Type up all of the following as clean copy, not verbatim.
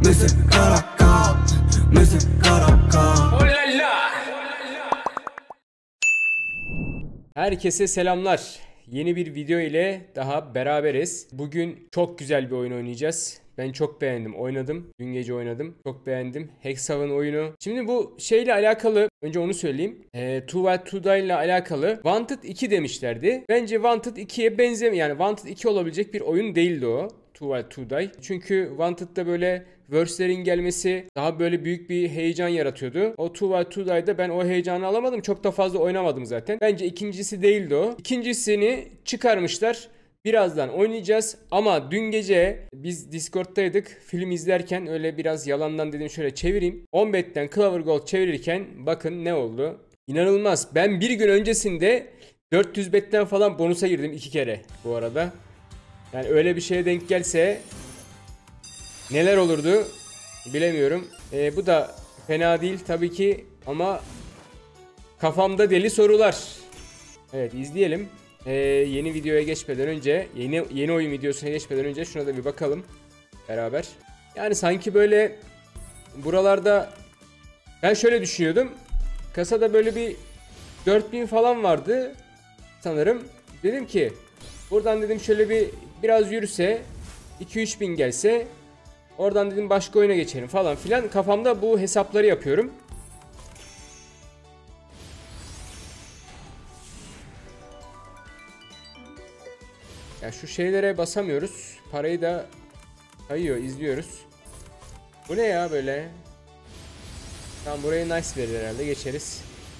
Mr. Karakal, Mr. Karakal. Herkese selamlar. Yeni bir video ile daha beraberiz. Bugün çok güzel bir oyun oynayacağız. Ben çok beğendim. Oynadım. Dün gece oynadım. Çok beğendim. Hexhaven oyunu. Şimdi bu şeyle alakalı önce onu söyleyeyim. Two Wild To Die ile alakalı Wanted 2 demişlerdi. Bence Wanted 2'ye benzemiyor. Yani Wanted 2 olabilecek bir oyun değildi o. Two Wild To Die. Çünkü Wanted'da böyle verse'lerin gelmesi daha böyle büyük bir heyecan yaratıyordu. O Two Wild To Die'da ben o heyecanı alamadım. Çok da fazla oynamadım zaten. Bence ikincisi değildi o. İkincisini çıkarmışlar. Birazdan oynayacağız ama dün gece biz Discord'taydık. Film izlerken öyle biraz yalandan dedim şöyle çevireyim. 10 Clover Gold çevirirken bakın ne oldu. İnanılmaz. Ben bir gün öncesinde 400 betten falan bonusa girdim 2 kere bu arada. Yani öyle bir şeye denk gelse neler olurdu bilemiyorum. Bu da fena değil tabii ki ama kafamda deli sorular. Evet, izleyelim. Yeni videoya geçmeden önce, yeni oyun videosuna geçmeden önce şuna da bir bakalım beraber. Yani sanki böyle buralarda ben şöyle düşünüyordum. Kasada böyle bir 4000 falan vardı sanırım. Dedim ki buradan dedim şöyle biraz yürüse 2-3 bin gelse oradan dedim başka oyuna geçelim falan filan. Kafamda bu hesapları yapıyorum. Ya şu şeylere basamıyoruz. Parayı da kayıyor, izliyoruz. Bu ne ya böyle? Tamam, burayı nice verir herhalde, geçeriz.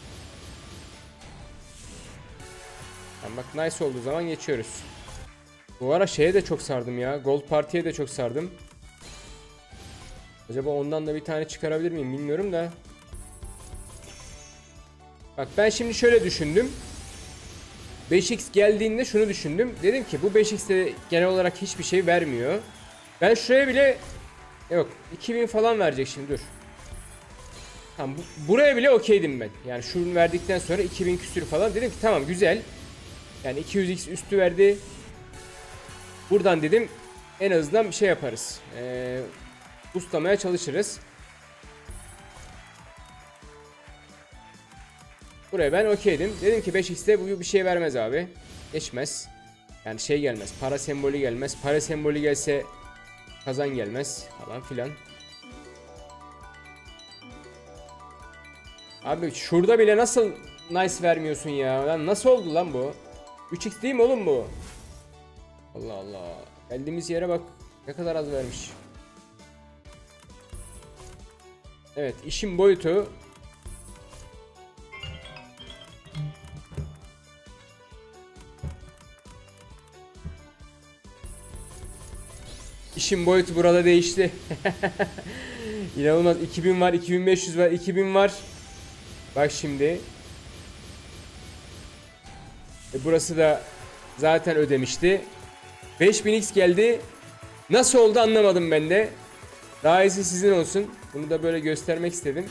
Tamam bak, nice olduğu zaman geçiyoruz. Bu ara şeye de çok sardım ya. Gold Party'ye de çok sardım. Acaba ondan da bir tane çıkarabilir miyim bilmiyorum da. Bak ben şimdi şöyle düşündüm. 5x geldiğinde şunu düşündüm. Dedim ki bu 5x'te genel olarak hiçbir şey vermiyor. Ben şuraya bile yok 2000 falan verecek şimdi, dur. Tamam, buraya bile okeydim ben. Yani şunu verdikten sonra 2000 küsür falan, dedim ki tamam güzel. Yani 200x üstü verdi. Buradan dedim en azından bir şey yaparız. Boostlamaya çalışırız. Buraya ben okeydim. Dedim ki 5x'te bu bir şey vermez abi. Geçmez. Yani şey gelmez. Para sembolü gelmez. Para sembolü gelse kazan gelmez falan filan. Abi şurada bile nasıl nice vermiyorsun ya? Lan nasıl oldu lan bu? 3x değil mi oğlum bu? Allah Allah. Geldiğimiz yere bak. Ne kadar az vermiş. Evet, işin boyutu. İşin boyutu burada değişti. İnanılmaz. 2000 var, 2500 var, 2000 var. Bak şimdi. Burası da zaten ödemişti. 5000x geldi. Nasıl oldu anlamadım ben de. Daha iyisi sizin olsun. Bunu da böyle göstermek istedim.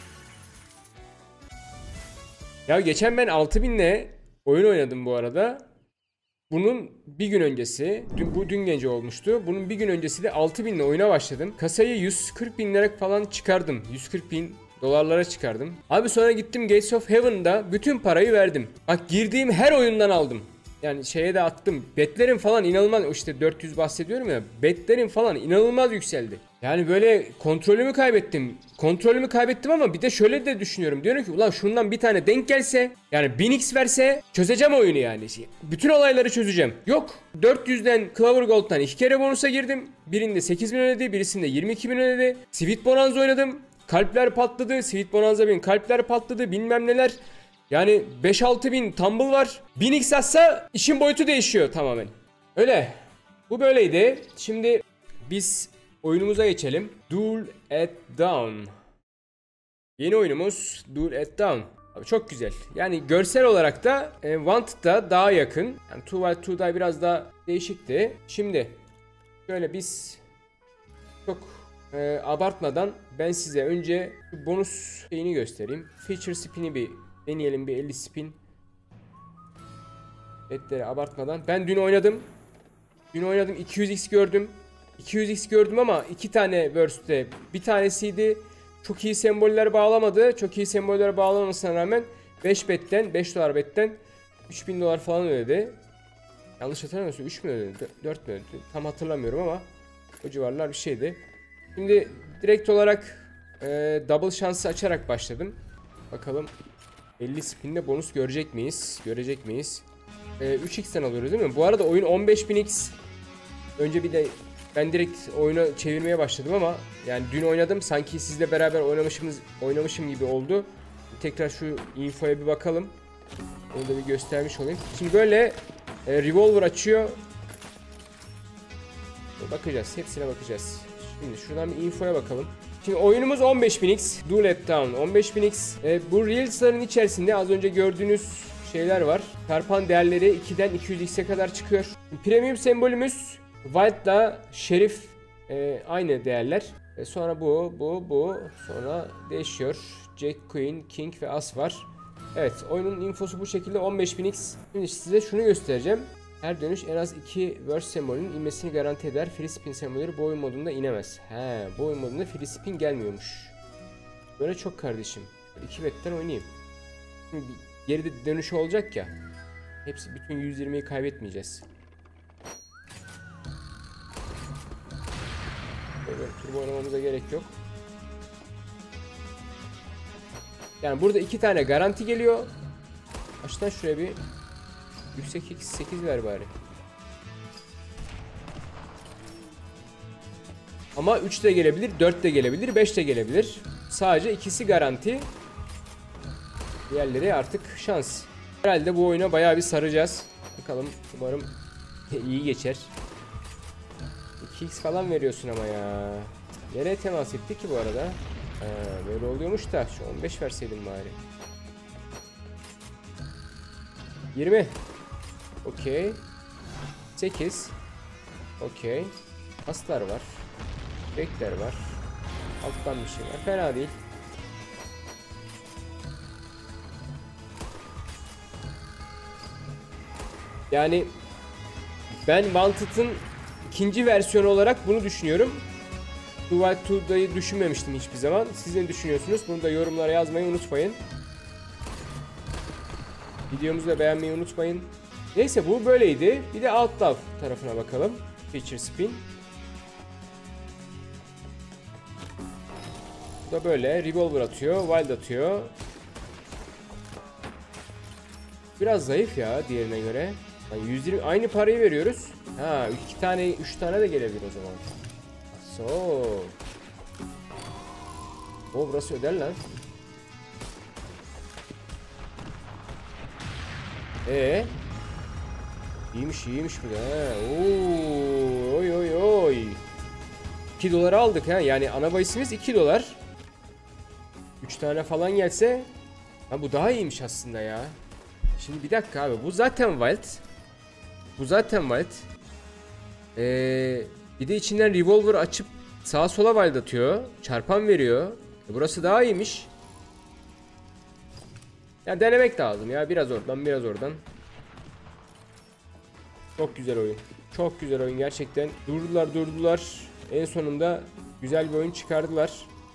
Ya geçen ben 6000'le oyun oynadım bu arada. Bunun bir gün öncesi, bu dün gece olmuştu. Bunun bir gün öncesi de 6000'le oyuna başladım. Kasayı 140 bin lira falan çıkardım. 140 bin dolarlara çıkardım. Abi sonra gittim Gates of Heaven'da bütün parayı verdim. Bak girdiğim her oyundan aldım. Yani şeye de attım. Betlerim falan inanılmaz, işte 400 bahsediyorum ya. Betlerim falan inanılmaz yükseldi. Yani böyle kontrolümü kaybettim. Kontrolümü kaybettim ama bir de şöyle de düşünüyorum. Diyorum ki ulan şundan bir tane denk gelse, yani 1000x verse çözeceğim oyunu yani. Bütün olayları çözeceğim. Yok. 400'den Clover Gold'dan 2 kere bonusa girdim. Birinde 8000 ödedi, birisinde 22.000 ödedi. Sweet Bonanza oynadım. Kalpler patladı. Sweet Bonanza bin kalpler patladı, bilmem neler. Yani 5-6 bin tumble var. 1000x atsa işin boyutu değişiyor tamamen. Öyle. Bu böyleydi. Şimdi biz oyunumuza geçelim. Duel at Dawn. Yeni oyunumuz Duel at Dawn. Abi çok güzel. Yani görsel olarak da Wanted'a daha yakın. Yani Two Wild To Die biraz daha değişikti. Şimdi şöyle biz çok abartmadan ben size önce bonus şeyini göstereyim. Feature spin'i bir deneyelim, bir 50 spin. Betleri abartmadan. Ben dün oynadım. 200x gördüm. 200x gördüm ama 2 tane Worst'te bir tanesiydi. Çok iyi semboller bağlamadı. Çok iyi semboller bağlamamasına rağmen 5 betten, 5 dolar betten 3000 dolar falan ödedi. Yanlış hatırlamıyorsam 3 mü ödedi, 4 mü ödedi? Tam hatırlamıyorum ama o civarlar bir şeydi. Şimdi direkt olarak double şansı açarak başladım. Bakalım 50 spin'de bonus görecek miyiz? Görecek miyiz? 3x'ten alıyoruz değil mi? Bu arada oyun 15.000x. Önce bir de ben direkt oyunu çevirmeye başladım ama yani dün oynadım, sanki sizle beraber oynamışım gibi oldu. Tekrar şu infoya bir bakalım. Onu da bir göstermiş olayım. Şimdi böyle revolver açıyor. Bakacağız. Hepsine bakacağız. Şimdi şuradan bir infoya bakalım. Şimdi oyunumuz 15.000x. Duel Down 15.000x. Bu Reels'ların içerisinde az önce gördüğünüz şeyler var. Çarpan değerleri 2'den 200x'e kadar çıkıyor. Premium sembolümüz Wild'la Şerif aynı değerler. Sonra bu. Sonra değişiyor. Jack, Queen, King ve As var. Evet, oyunun infosu bu şekilde 15.000x. Şimdi size şunu göstereceğim. Her dönüş en az 2 verse sembolünün inmesini garanti eder. Free spin sembolleri bu oyun modunda inemez. Bu oyun modunda free spin gelmiyormuş. Böyle çok kardeşim. 2 betten oynayayım. Şimdi geride dönüşü olacak ya. Hepsi, bütün 120'yi kaybetmeyeceğiz. Böyle turbo oynamamıza gerek yok. Yani burada 2 tane garanti geliyor. Baştan şuraya bir yüksek x8 ver bari. Ama 3 de gelebilir, 4 de gelebilir, 5 de gelebilir. Sadece ikisi garanti. Diğerleri artık şans. Herhalde bu oyuna bayağı bir saracağız. Bakalım, umarım iyi geçer. 2x falan veriyorsun ama ya. Nereye temas etti ki bu arada? Böyle oluyormuş da şu 15 verseydim bari. 20. Okey. 8. Okey. Aslar var. Bekler var. Alttan bir şey var. Fena değil. Yani ben Wanted'ın ikinci versiyonu olarak bunu düşünüyorum. Two White Two'dayı düşünmemiştim hiçbir zaman. Siz ne düşünüyorsunuz? Bunu da yorumlara yazmayı unutmayın. Videomuzu da beğenmeyi unutmayın. Neyse, bu böyleydi. Bir de Outlaw tarafına bakalım. Feature Spin. Bu da böyle. Revolver atıyor. Wild atıyor. Biraz zayıf ya diğerine göre. Yani 120 aynı parayı veriyoruz. 2 tane 3 tane de gelebilir o zaman. Burası öder lan. İyiymiş bu da. Oy. 2 dolara aldık ha. Yani ana bahisimiz 2 dolar. 3 tane falan gelse, bu daha iyiymiş aslında ya. Şimdi bir dakika abi, bu zaten wild. Bir de içinden revolver açıp sağa sola wild atıyor. Çarpan veriyor. Burası daha iyiymiş. Ya denemek lazım ya, biraz oradan. Çok güzel oyun. Çok güzel oyun gerçekten. Durdular. En sonunda güzel bir oyun çıkardılar.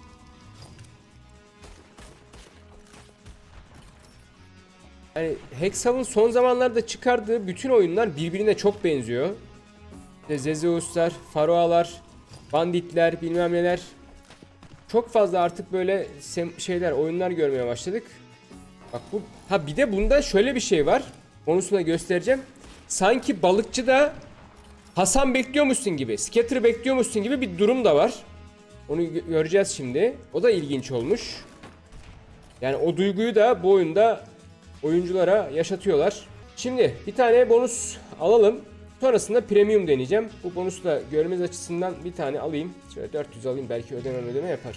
Yani Hexhaven son zamanlarda çıkardığı bütün oyunlar birbirine çok benziyor. İşte Zezeus'lar, Faroalar, Banditler, bilmem neler. Çok fazla artık böyle oyunlar görmeye başladık. Bak bu. Bir de bunda şöyle bir şey var. Konusunu da göstereceğim. Sanki balıkçıda Hasan bekliyormuşsun gibi, Scatter bekliyormuşsun gibi bir durum da var. Onu göreceğiz şimdi. O da ilginç olmuş. Yani o duyguyu da bu oyunda oyunculara yaşatıyorlar. Şimdi bir tane bonus alalım. Sonrasında premium deneyeceğim. Bu bonusu da görmeniz açısından bir tane alayım. Şöyle 400 alayım, belki ödeme yapar.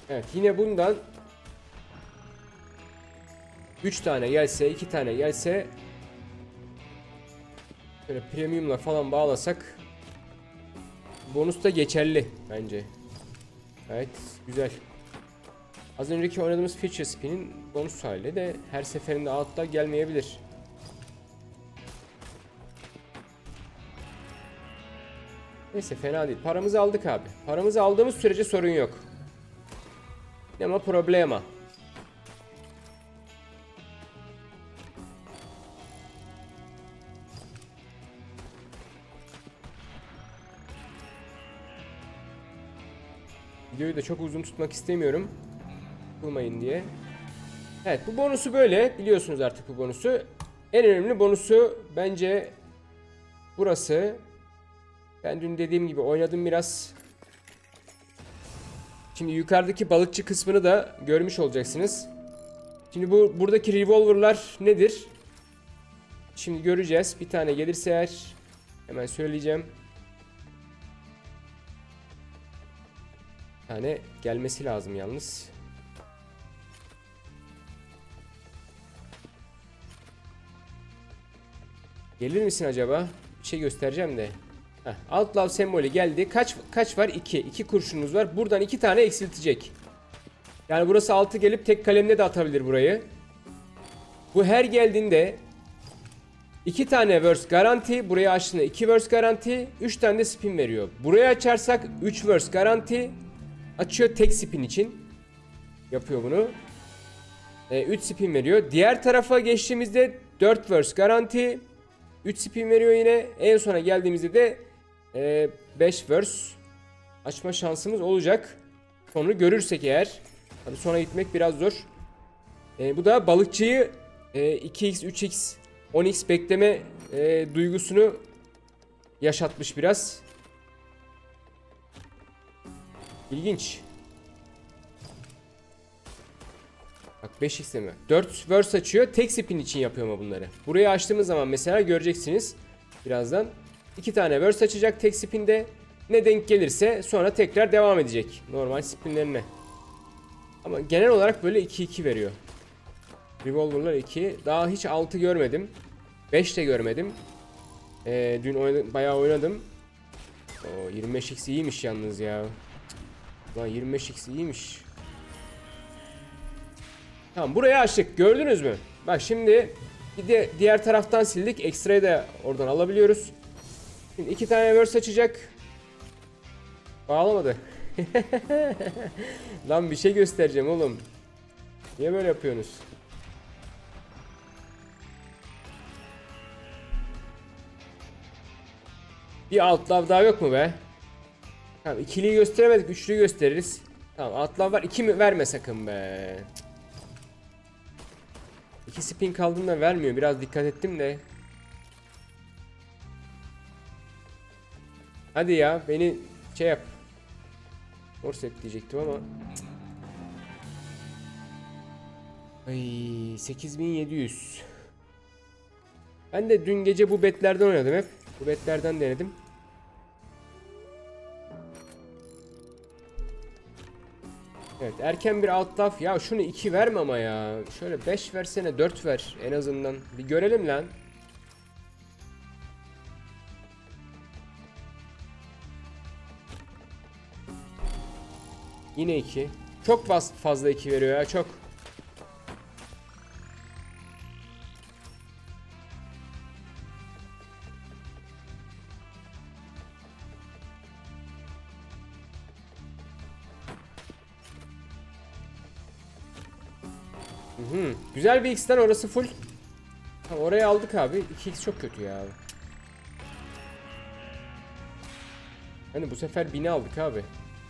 Evet, yine bundan 3 tane gelse, 2 tane gelse, böyle premiumla falan bağlasak bonus da geçerli bence. Evet, güzel. Az önceki oynadığımız Feature Spin'in bonus hali de her seferinde altta gelmeyebilir. Neyse, fena değil. Paramızı aldık abi. Paramızı aldığımız sürece sorun yok. Ama problema. Videoyu da çok uzun tutmak istemiyorum. Bulmayın diye. Evet, bu bonusu böyle. Biliyorsunuz artık bu bonusu. En önemli bonusu bence burası. Ben dün dediğim gibi oynadım biraz. Şimdi yukarıdaki balıkçı kısmını da görmüş olacaksınız. Şimdi buradaki revolver'lar nedir? Şimdi göreceğiz. Bir tane gelirse eğer hemen söyleyeceğim. Bir tane gelmesi lazım yalnız. Gelir misin acaba? Bir şey göstereceğim de. Heh, Outlaw sembolü geldi. Kaç var? 2. 2 kurşunumuz var. Buradan 2 tane eksiltecek. Yani burası 6 gelip tek kalemle de atabilir burayı. Bu her geldiğinde 2 tane verse garanti. Buraya açtığında 2 verse garanti. 3 tane de spin veriyor. Buraya açarsak 3 verse garanti. Açıyor tek spin için. Yapıyor bunu. 3 spin veriyor. Diğer tarafa geçtiğimizde 4 verse garanti. 3 spin veriyor yine. En sona geldiğimizde de 5 verse açma şansımız olacak. Sonunu görürsek eğer. Tabii sona gitmek biraz zor. Bu da balıkçıyı 2x, 3x, 10x bekleme duygusunu yaşatmış biraz. İlginç. Bak 5x mi? 4 verse açıyor. Tek spin için yapıyor mu bunları? Burayı açtığımız zaman mesela göreceksiniz birazdan. 2 tane verse açacak tek spinde. Ne denk gelirse sonra tekrar devam edecek normal spinlerine. Ama genel olarak böyle 2-2 veriyor. Revolver'lar 2. Daha hiç 6 görmedim. 5 de görmedim. Dün bayağı oynadım. O 25x iyiymiş yalnız ya. Lan 25x iyiymiş. Tamam, burayı açtık. Gördünüz mü? Bak şimdi bir de diğer taraftan sildik. Ekstrayı da oradan alabiliyoruz. Şimdi 2 tane verse açacak. Bağlamadı. Lan bir şey göstereceğim oğlum. Niye böyle yapıyorsunuz? Bir outlaw daha yok mu be? Tamam, ikiliyi gösteremedik, üçlüyü gösteririz. Tamam, outlaw var, 2 mi verme sakın be. 2 spin kaldığında vermiyor, biraz dikkat ettim de. Hadi ya, beni şey yap. Forset diyecektim ama. Ay 8700. Ben de dün gece bu betlerden oynadım hep. Bu betlerden denedim. Evet, erken bir outlaw. Ya şunu 2 verme ama ya. Şöyle 5 versene, 4 ver en azından. Bir görelim lan. Yine 2. Çok fazla 2 veriyor ya, çok. Güzel bir x'ten orası full. Tamam, oraya aldık abi. 2x çok kötü ya. Hani bu sefer 1000'i aldık abi.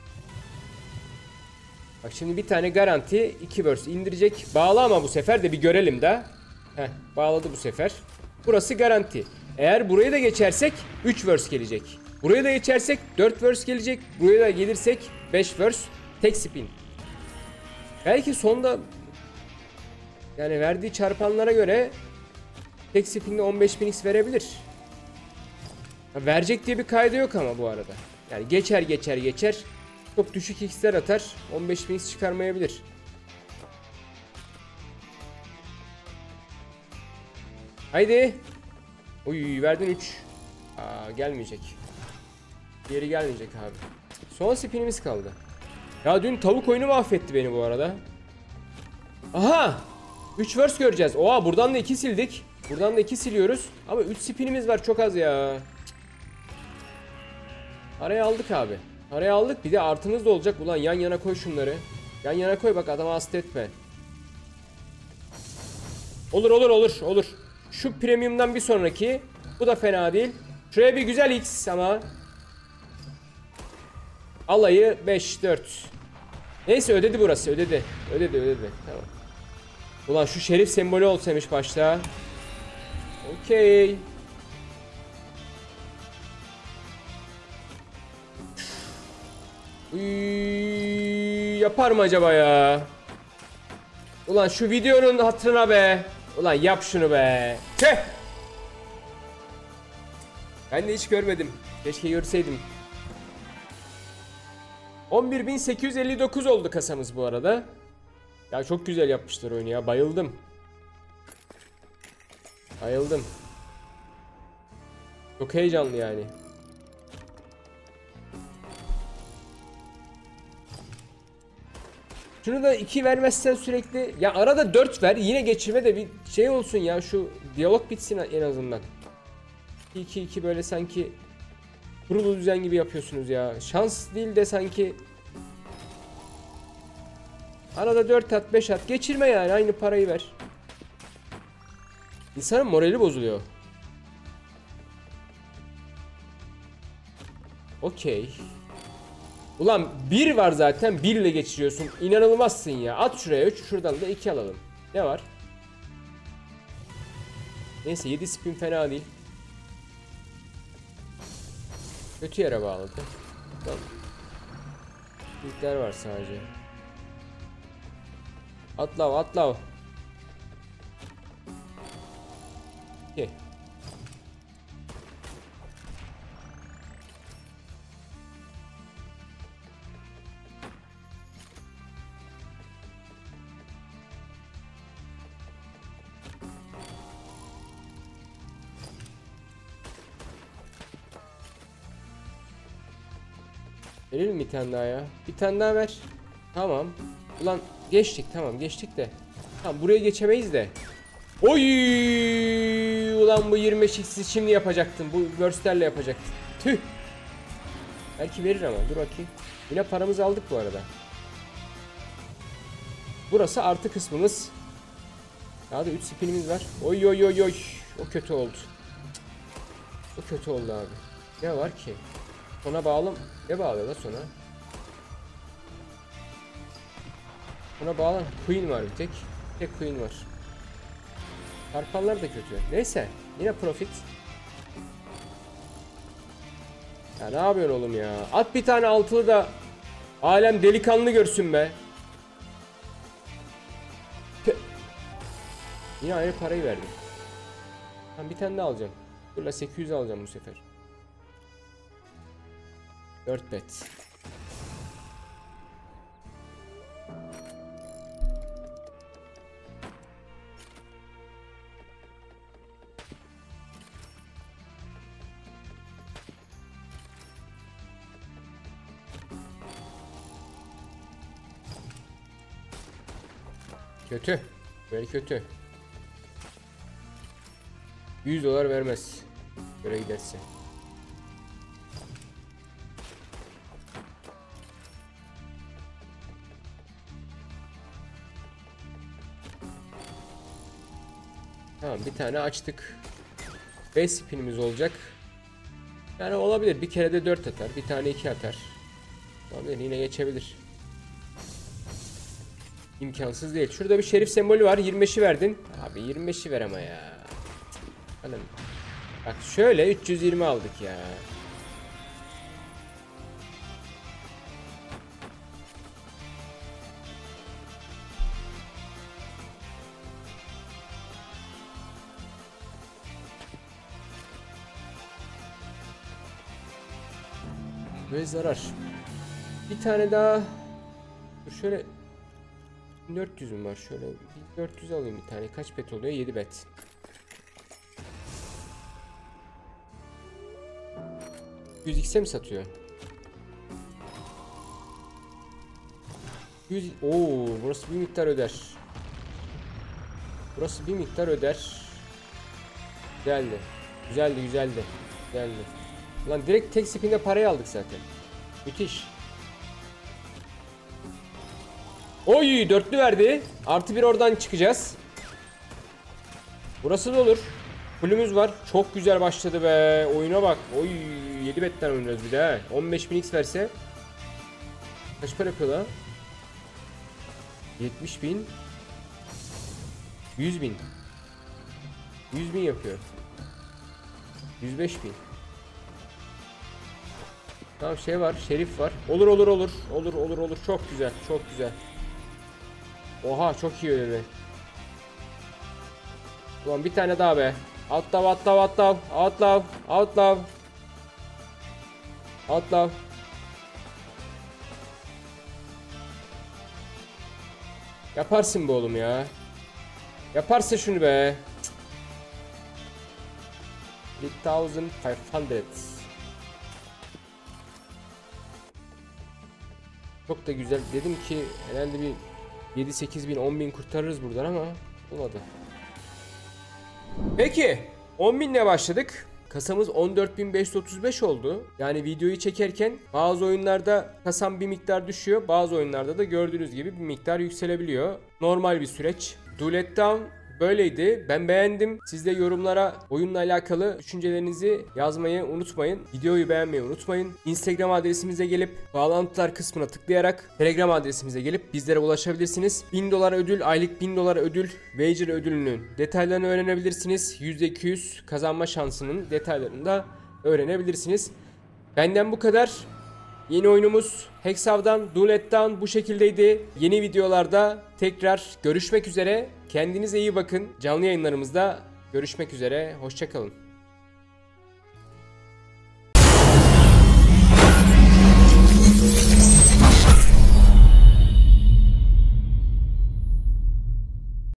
Bak şimdi bir tane garanti 2 verse indirecek. Bağla ama bu sefer de bir görelim de. Heh, bağladı bu sefer. Burası garanti. Eğer burayı da geçersek 3 verse gelecek. Burayı da geçersek 4 verse gelecek. Buraya da gelirsek 5 verse tek spin. Belki sonda yani verdiği çarpanlara göre tek spin'de 15.000x verebilir. Ya verecek diye bir kaydı yok ama bu arada. Yani geçer. Çok düşük x'ler atar. 15.000 x çıkarmayabilir. Haydi. Uy verdin 3. Gelmeyecek. Diğeri gelmeyecek abi. Son spinimiz kaldı. Ya dün tavuk oyunu mahvetti beni bu arada. Aha! 3 verse göreceğiz. Oha buradan da 2 sildik. Buradan da 2 siliyoruz. Ama 3 spinimiz var, çok az ya. Araya aldık abi. Araya aldık, bir de artımız da olacak. Ulan yan yana koy şunları. Yan yana koy bak, adama hasta etme. Olur. Şu premiumdan bir sonraki. Bu da fena değil. Şuraya bir güzel x ama. Alayı 5-4. Neyse ödedi burası, ödedi. Tamam. Ulan şu şerif sembolü olsaymış başta. Okey. Yapar mı acaba ya? Ulan şu videonun hatırına be. Ulan yap şunu be. Tüh. Ben de hiç görmedim. Keşke görseydim. 11.859 oldu kasamız bu arada. Ya çok güzel yapmışlar oyunu ya. Bayıldım. Çok heyecanlı yani. Şunu da 2 vermezsen sürekli. Ya arada 4 ver. Yine geçirme de bir şey olsun ya. Şu diyalog bitsin en azından. 2-2 böyle sanki kurulu düzen gibi yapıyorsunuz ya. Şans değil de sanki. Arada 4 at 5 at. Geçirme yani. Aynı parayı ver. İnsanın morali bozuluyor. Okey. Ulan 1 var zaten. 1 ile geçiriyorsun. İnanılmazsın ya. At şuraya 3. Şuradan da 2 alalım. Ne var? Neyse 7 spin fena değil. Kötü yere bağladı. Tamam. Büyükler var sadece. Atla. Okay. Verelim bir tane daha ya. Bir tane daha ver. Tamam. Ulan geçtik, tamam geçtik de. Tamam buraya geçemeyiz de. Oy! Ulan bu 25x'i şimdi yapacaktım. Bu verse'lerle yapacaktım. Tüh. Belki verir ama dur bakayım. Yine paramızı aldık bu arada. Burası artı kısmımız. Daha da 3 spinimiz var. Oy. O kötü oldu. O kötü oldu abi. Ne var ki? Sona bağlı. Ne bağlı da sona? Sona bağlı. Queen var bir tek. Tek queen var. Çarpanlar da kötü. Neyse. Yine profit. Ya ne yapıyorsun oğlum ya? At bir tane altılı da alem delikanlı görsün be. Yine aynı parayı verdim. Ben bir tane daha alacağım. Dur 800 alacağım bu sefer. 4 bet. Kötü. Böyle kötü. 100 dolar vermez. Böyle giderse. Tamam bir tane açtık. 5 spinimiz olacak. Yani olabilir. Bir kere de 4 atar. Bir tane 2 atar. Olabilir. Yine geçebilir. İmkansız değil. Şurada bir şerif sembolü var. 25'i verdin. Abi 25'i ver ama ya. Hanım. Bak şöyle 320 aldık ya. Ve zarar. Bir tane daha. Dur şöyle. 1400'üm var. Şöyle 400 alayım bir tane. Kaç bet oluyor? 7 bet. %100x'e mi satıyor? 100. Oo, burası bir miktar öder. Burası bir miktar öder. Güzeldi. Güzeldi, güzeldi. Güzeldi. Lan direkt tek spinde parayı aldık zaten. Müthiş. Oy, dörtlü verdi. Artı bir oradan çıkacağız. Burası da olur. Fullümüz var. Çok güzel başladı be. Oyuna bak. Oy, 7 betten oynarız bir de. 15.000x verse. Kaç para yapıyor lan? 70.000. 100.000. 100.000 yapıyor. 105.000. Tamam, şey var, şerif var. Olur olur olur. Olur olur olur. Çok güzel, çok güzel. Oha, çok iyi öyle. Ulan bir tane daha be. Outlaw, outlaw, outlaw, outlaw, outlaw. Outlaw. Yaparsın be oğlum ya. Yaparsın şunu be. 3500. Çok da güzel. Dedim ki herhalde bir 7-8 bin 10 bin kurtarırız buradan ama olmadı. Peki 10 binle başladık. Kasamız 14.535 oldu. Yani videoyu çekerken bazı oyunlarda kasam bir miktar düşüyor. Bazı oyunlarda da gördüğünüz gibi bir miktar yükselebiliyor. Normal bir süreç. Do Let Down böyleydi. Ben beğendim. Siz de yorumlara oyunla alakalı düşüncelerinizi yazmayı unutmayın. Videoyu beğenmeyi unutmayın. Instagram adresimize gelip bağlantılar kısmına tıklayarak Telegram adresimize gelip bizlere ulaşabilirsiniz. 1000 dolar ödül, aylık 1000 dolar ödül, Wager ödülünün detaylarını öğrenebilirsiniz. %200 kazanma şansının detaylarını da öğrenebilirsiniz. Benden bu kadar. Yeni oyunumuz Hexav'dan Do Let Down bu şekildeydi. Yeni videolarda tekrar görüşmek üzere. Kendinize iyi bakın. Canlı yayınlarımızda görüşmek üzere. Hoşça kalın.